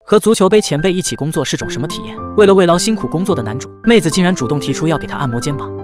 和足球杯前辈一起工作是种什么体验？为了慰劳辛苦工作的男主，妹子竟然主动提出要给他按摩肩膀。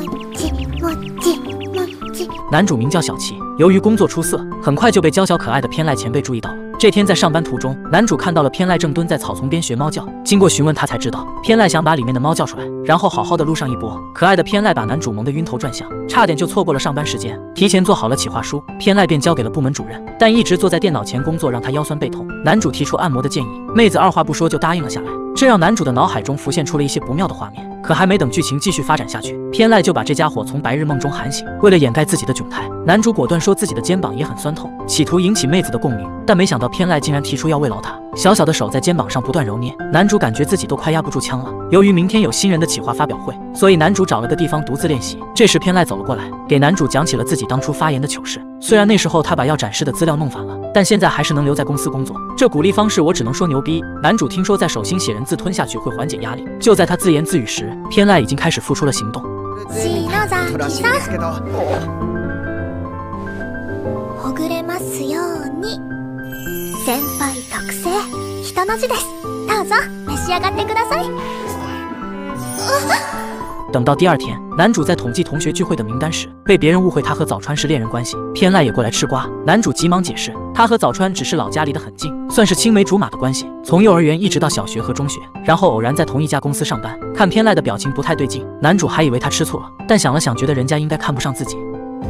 男主名叫小齐，由于工作出色，很快就被娇小可爱的偏濑前辈注意到了。这天在上班途中，男主看到了偏濑正蹲在草丛边学猫叫。经过询问，他才知道偏濑想把里面的猫叫出来，然后好好的录上一波。可爱的偏濑把男主萌得晕头转向，差点就错过了上班时间。提前做好了企划书，偏濑便交给了部门主任，但一直坐在电脑前工作让他腰酸背痛。男主提出按摩的建议，妹子二话不说就答应了下来。这让男主的脑海中浮现出了一些不妙的画面。可还没等剧情继续发展下去，偏濑就把这家伙从白日梦中喊醒。为了掩盖自己的窘态，男主果断说自己的肩膀也很酸痛，企图引起妹子的共鸣。但没想到偏濑竟然提出要慰劳他，小小的手在肩膀上不断揉捏。男主感觉自己都快压不住枪了。由于明天有新人的企划发表会，所以男主找了个地方独自练习。这时偏濑走了过来，给男主讲起了自己当初发言的糗事。虽然那时候他把要展示的资料弄反了，但现在还是能留在公司工作。这鼓励方式我只能说牛逼。男主听说在手心写人字吞下去会缓解压力，就在他自言自语时，偏濑已经开始付出了行动。 ほぐれますように。先輩特製人の字です。どうぞ召し上がってください。 等到第二天，男主在统计同学聚会的名单时，被别人误会他和早川是恋人关系。偏濑也过来吃瓜，男主急忙解释，他和早川只是老家离得很近，算是青梅竹马的关系，从幼儿园一直到小学和中学，然后偶然在同一家公司上班。看偏濑的表情不太对劲，男主还以为他吃醋了，但想了想，觉得人家应该看不上自己。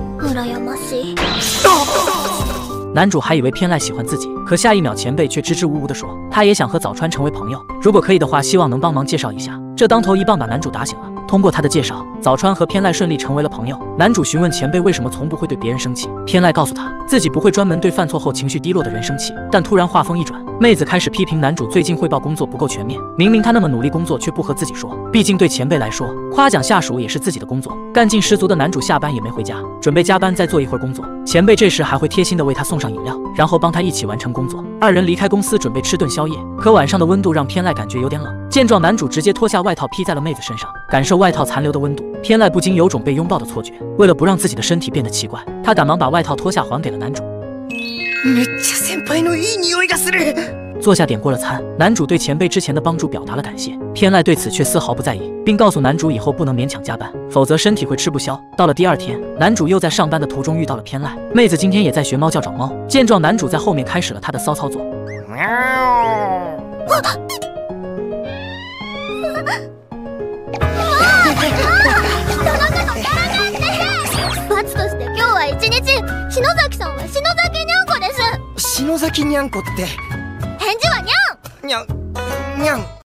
男主还以为偏濑喜欢自己，可下一秒前辈却支支吾吾地说，他也想和早川成为朋友，如果可以的话，希望能帮忙介绍一下。这当头一棒把男主打醒了。通过他的介绍，早川和偏濑顺利成为了朋友。男主询问前辈为什么从不会对别人生气，偏濑告诉他自己不会专门对犯错后情绪低落的人生气。但突然话锋一转，妹子开始批评男主最近汇报工作不够全面，明明他那么努力工作却不和自己说，毕竟对前辈来说，夸奖下属也是自己的工作。干劲十足的男主下班也没回家，准备加班再做一会儿工作。前辈这时还会贴心的为他送上饮料，然后帮他一起完成工作。二人离开公司准备吃顿宵夜，可晚上的温度让偏濑感觉有点冷。见状，男主直接脱下外套披在了妹子身上，感受外套残留的温度，偏濑不禁有种被拥抱的错觉。为了不让自己的身体变得奇怪，他赶忙把外套脱下还给了男主。坐下点过了餐，男主对前辈之前的帮助表达了感谢，偏濑对此却丝毫不在意，并告诉男主以后不能勉强加班，否则身体会吃不消。到了第二天，男主又在上班的途中遇到了偏濑，妹子今天也在学猫叫找猫。见状，男主在后面开始了他的骚操作。 罰として今日は一日篠崎さんは篠崎にゃんこです。 篠崎にゃんこって返事はにゃん。 にゃん